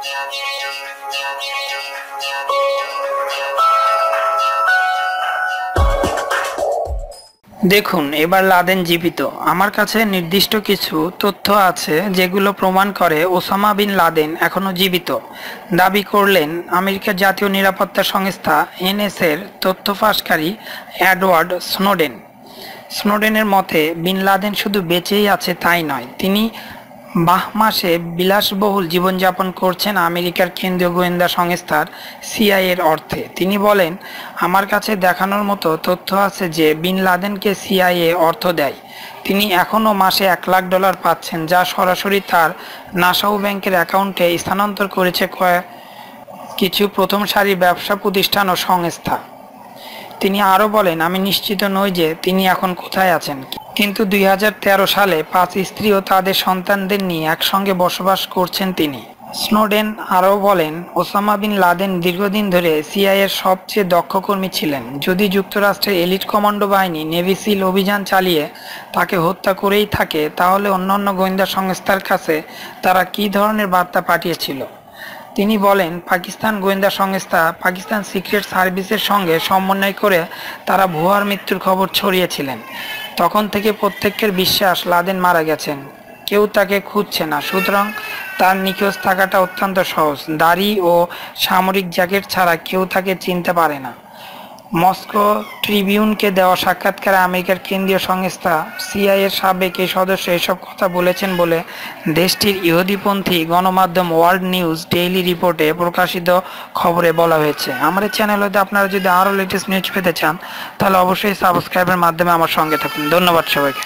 দেখুন, এবার লাদেন জীবিত। আমার কাছে নির্দিষ্ট কিছু তথ্য আছে যেগুলো প্রমাণ করে ওসামা বিন লাদেন এখনো জীবিত, দাবি করলেন আমেরিকার জাতীয় নিরাপত্তা সংস্থা এনএসএর তথ্য ফাঁসকারী এডওয়ার্ড স্নোডেন। স্নোডেনের মতে বিন লাদেন শুধু বেঁচেই আছে তাই নয়, তিনি বাহমাসে বিলাসবহুল জীবনযাপন করছেন আমেরিকার কেন্দ্রীয় গোয়েন্দা সংস্থার সিআইএর অর্থে। তিনি বলেন, আমার কাছে দেখানোর মতো তথ্য আছে যে বিন লাদেনকে সিআইএ অর্থ দেয়। তিনি এখনও মাসে $1,00,000 পাচ্ছেন, যা সরাসরি তার নাসাউ ব্যাংকের অ্যাকাউন্টে স্থানান্তর করেছে কিছু প্রথম সারির ব্যবসা প্রতিষ্ঠান ও সংস্থা। তিনি আরও বলেন, আমি নিশ্চিত নই যে তিনি এখন কোথায় আছেন, কিন্তু 2013 সালে 5 স্ত্রী ও তাদের সন্তানদের নিয়ে একসঙ্গে বসবাস করছেন তিনি। স্নোডেন আরও বলেন, ওসামা বিন লাদেন দীর্ঘদিন ধরে সিআইএর সবচেয়ে দক্ষ কর্মী ছিলেন। যদি যুক্তরাষ্ট্রের এলিট কমান্ডো বাহিনী নেভি সিল অভিযান চালিয়ে তাকে হত্যা করেই থাকে, তাহলে অন্যান্য গোয়েন্দা সংস্থার কাছে তারা কী ধরনের বার্তা পাঠিয়েছিল। তিনি বলেন, পাকিস্তান গোয়েন্দা সংস্থা পাকিস্তান সিক্রেট সার্ভিসের সঙ্গে সমন্বয় করে তারা ভুয়ার মৃত্যুর খবর ছড়িয়েছিলেন। তখন থেকে প্রত্যেকের বিশ্বাস লাদেন মারা গেছেন, কেউ তাকে খুঁজছে না। সুতরাং তার নিখোঁজ থাকাটা অত্যন্ত সহজ। দাড়ি ও সামরিক জ্যাকেট ছাড়া কেউ তাকে চিনতে পারে না। মস্কো ট্রিবিউনকে দেওয়া সাক্ষাৎকারে আমেরিকার কেন্দ্রীয় সংস্থা সিআইএর সাবেক এই সদস্য এসব কথা বলেছেন বলে দেশটির ইহুদিপন্থী গণমাধ্যম ওয়ার্ল্ড নিউজ ডেইলি রিপোর্টে প্রকাশিত খবরে বলা হয়েছে। আমার এই চ্যানেল হতে আপনারা যদি আরও লেটেস্ট নিউজ পেতে চান, তাহলে অবশ্যই সাবস্ক্রাইবের মাধ্যমে আমার সঙ্গে থাকুন। ধন্যবাদ সবাইকে।